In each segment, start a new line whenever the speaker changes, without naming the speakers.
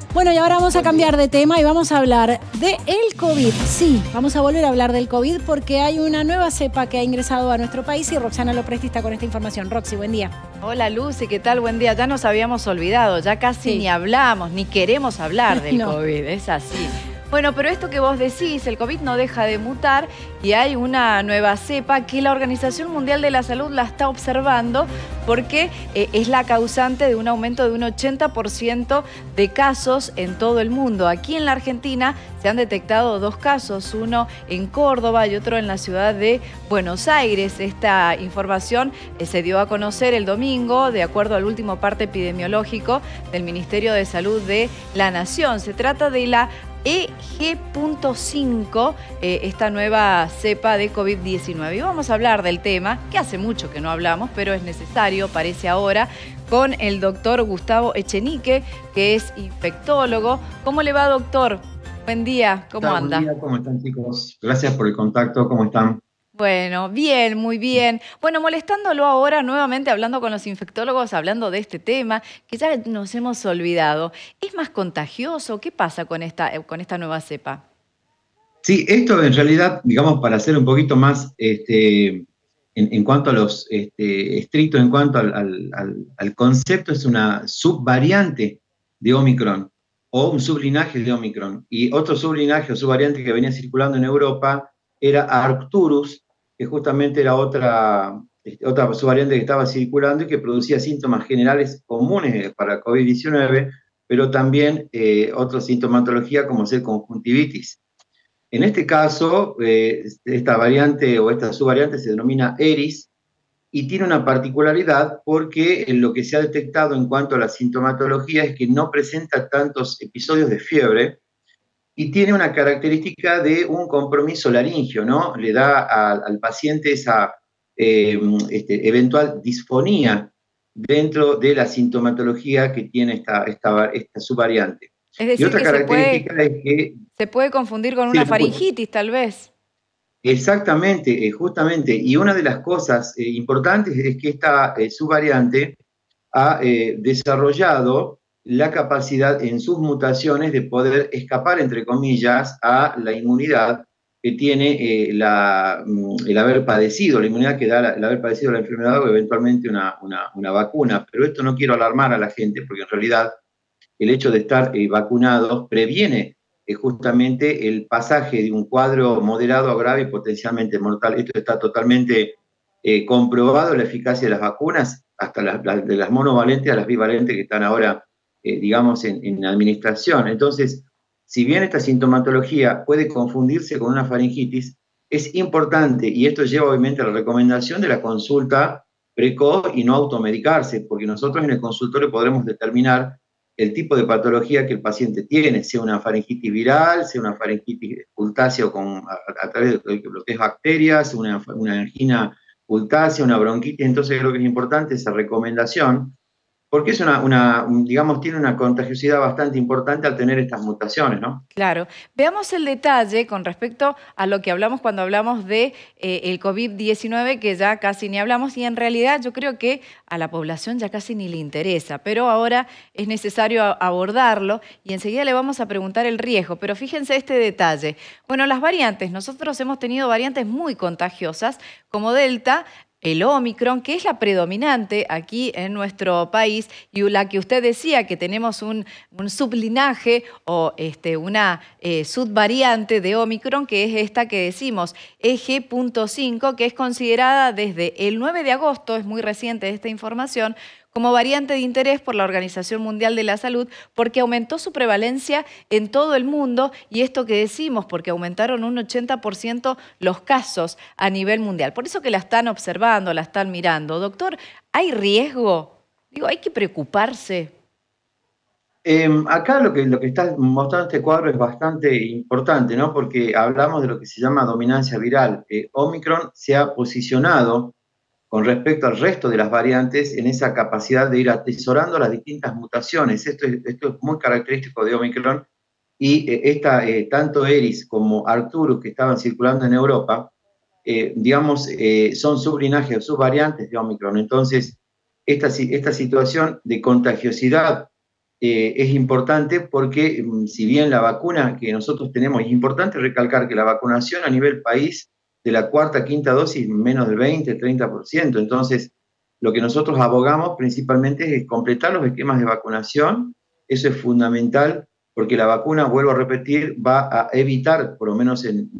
Bueno, y ahora vamos a cambiar de tema y vamos a hablar de el COVID. Sí, vamos a volver a hablar del COVID porque hay una nueva cepa que ha ingresado a nuestro país y Roxana Lopresti está con esta información. Roxy, buen día.
Hola Lucy, ¿qué tal? Buen día. Ya nos habíamos olvidado, ya casi ni hablamos, ni queremos hablar del COVID, es así. Bueno, pero esto que vos decís, el COVID no deja de mutar y hay una nueva cepa que la Organización Mundial de la Salud la está observando porque es la causante de un aumento de un 80% de casos en todo el mundo. Aquí en la Argentina se han detectado 2 casos, uno en Córdoba y otro en la ciudad de Buenos Aires. Esta información se dio a conocer el domingo, de acuerdo al último parte epidemiológico del Ministerio de Salud de la Nación. Se trata de la EG.5, esta nueva cepa de COVID-19. Y vamos a hablar del tema, que hace mucho que no hablamos, pero es necesario, parece ahora, con el doctor Gustavo Echenique, que es infectólogo. ¿Cómo le va, doctor? Buen día, ¿cómo anda?
Buen día, ¿cómo están, chicos? Gracias por el contacto, ¿cómo están?
Bueno, bien, muy bien. Bueno, molestándolo ahora nuevamente, hablando con los infectólogos, hablando de este tema, que ya nos hemos olvidado. ¿Es más contagioso? ¿Qué pasa con esta nueva cepa?
Sí, esto en realidad, digamos, para ser un poquito más en cuanto a los estricto, en cuanto al concepto, es una subvariante de Omicron o un sublinaje de Omicron. Y otro sublinaje o subvariante que venía circulando en Europa era Arcturus, que justamente era otra subvariante que estaba circulando y que producía síntomas generales comunes para COVID-19, pero también otra sintomatología como ser conjuntivitis. En este caso, esta variante o esta subvariante se denomina Eris y tiene una particularidad porque lo que se ha detectado en cuanto a la sintomatología es que no presenta tantos episodios de fiebre, y tiene una característica de un compromiso laringio, ¿no? Le da al paciente esa eventual disfonía dentro de la sintomatología que tiene esta subvariante.
Es decir,
y otra característica es que...
se puede confundir con una faringitis, tal vez.
Exactamente, justamente. Y una de las cosas importantes es que esta subvariante ha desarrollado la capacidad en sus mutaciones de poder escapar, entre comillas, a la inmunidad que tiene el haber padecido, la inmunidad que da el haber padecido la enfermedad o eventualmente una vacuna. Pero esto no quiero alarmar a la gente, porque en realidad el hecho de estar vacunados previene justamente el pasaje de un cuadro moderado a grave y potencialmente mortal. Esto está totalmente comprobado, la eficacia de las vacunas, hasta de las monovalentes a las bivalentes que están ahora, digamos, en administración. Entonces, si bien esta sintomatología puede confundirse con una faringitis, es importante, y esto lleva obviamente a la recomendación de la consulta precoz y no automedicarse, porque nosotros en el consultorio podremos determinar el tipo de patología que el paciente tiene, sea una faringitis viral, sea una faringitis cultácea a través de lo que es bacterias, una angina cultácea, una bronquitis. Entonces creo que es importante esa recomendación, porque es digamos, tiene una contagiosidad bastante importante al tener estas mutaciones, ¿no?
Claro. Veamos el detalle con respecto a lo que hablamos cuando hablamos de el COVID-19, que ya casi ni hablamos, y en realidad yo creo que a la población ya casi ni le interesa, pero ahora es necesario abordarlo y enseguida le vamos a preguntar el riesgo. Pero fíjense este detalle. Bueno, las variantes, nosotros hemos tenido variantes muy contagiosas, como Delta, el Omicron, que es la predominante aquí en nuestro país, y la que usted decía que tenemos un sublinaje o una subvariante de Omicron, que es esta que decimos, EG.5, que es considerada desde el 9 de agosto, es muy reciente esta información, como variante de interés por la Organización Mundial de la Salud, porque aumentó su prevalencia en todo el mundo, y esto que decimos, porque aumentaron un 80% los casos a nivel mundial. Por eso que la están observando, la están mirando. Doctor, ¿hay riesgo? Digo, ¿hay que preocuparse?
Acá lo que está mostrando este cuadro es bastante importante, ¿no? Porque hablamos de lo que se llama dominancia viral. Omicron se ha posicionado con respecto al resto de las variantes en esa capacidad de ir atesorando las distintas mutaciones. Esto es muy característico de Omicron, y tanto Eris como Arcturus, que estaban circulando en Europa, digamos, son sublinajes o subvariantes de Omicron. Entonces, esta situación de contagiosidad es importante porque si bien la vacuna que nosotros tenemos, es importante recalcar que la vacunación a nivel país de la cuarta, quinta dosis, menos del 20-30%. Entonces, lo que nosotros abogamos principalmente es completar los esquemas de vacunación. Eso es fundamental porque la vacuna, vuelvo a repetir, va a evitar, por lo menos en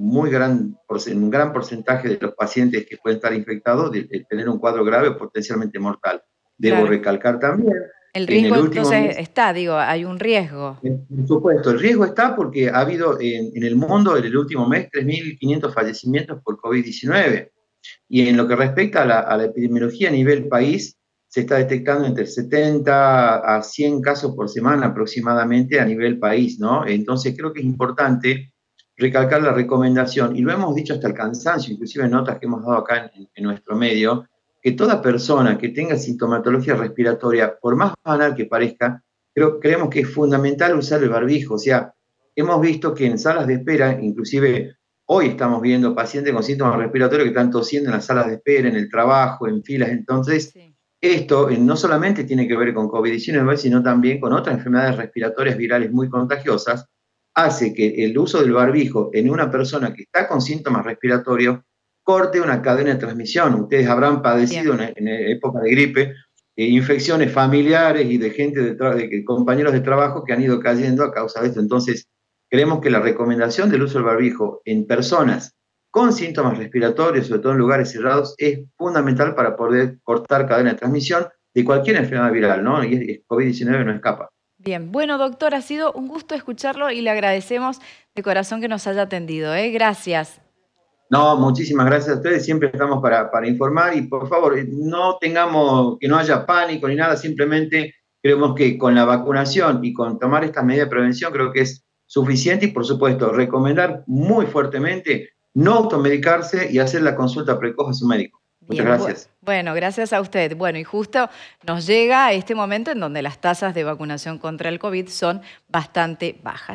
un gran porcentaje de los pacientes que pueden estar infectados, de tener un cuadro grave o potencialmente mortal. Debo
Claro.
recalcar también
El
que en
riesgo
el último
entonces
mes,
está, digo, hay un riesgo.
por supuesto, el riesgo está porque ha habido en el mundo en el último mes 3.500 fallecimientos por COVID-19. Y en lo que respecta a la epidemiología a nivel país, se está detectando entre 70 a 100 casos por semana aproximadamente a nivel país, ¿no? Entonces creo que es importante recalcar la recomendación, y lo hemos dicho hasta el cansancio, inclusive en notas que hemos dado acá en nuestro medio, que toda persona que tenga sintomatología respiratoria, por más banal que parezca, creemos que es fundamental usar el barbijo. O sea, hemos visto que en salas de espera, inclusive hoy estamos viendo pacientes con síntomas respiratorios que están tosiendo en las salas de espera, en el trabajo, en filas. Entonces,
Sí.
esto no solamente tiene que ver con COVID-19, sino también con otras enfermedades respiratorias virales muy contagiosas, hace que el uso del barbijo en una persona que está con síntomas respiratorios corte una cadena de transmisión. Ustedes habrán padecido
Bien.
en época de gripe infecciones familiares y de gente, de compañeros de trabajo que han ido cayendo a causa de esto. Entonces, creemos que la recomendación del uso del barbijo en personas con síntomas respiratorios, sobre todo en lugares cerrados, es fundamental para poder cortar cadena de transmisión de cualquier enfermedad viral, ¿no? Y COVID-19 no escapa.
Bien, bueno, doctor, ha sido un gusto escucharlo y le agradecemos de corazón que nos haya atendido, ¿eh? Gracias.
No, muchísimas gracias a ustedes, siempre estamos para informar y por favor, no tengamos, que no haya pánico ni nada, simplemente creemos que con la vacunación y con tomar estas medidas de prevención creo que es suficiente y por supuesto recomendar muy fuertemente no automedicarse y hacer la consulta precoz a su médico. Muchas
Bien,
gracias.
bueno, gracias a usted. Bueno, y justo nos llega este momento en donde las tasas de vacunación contra el COVID son bastante bajas.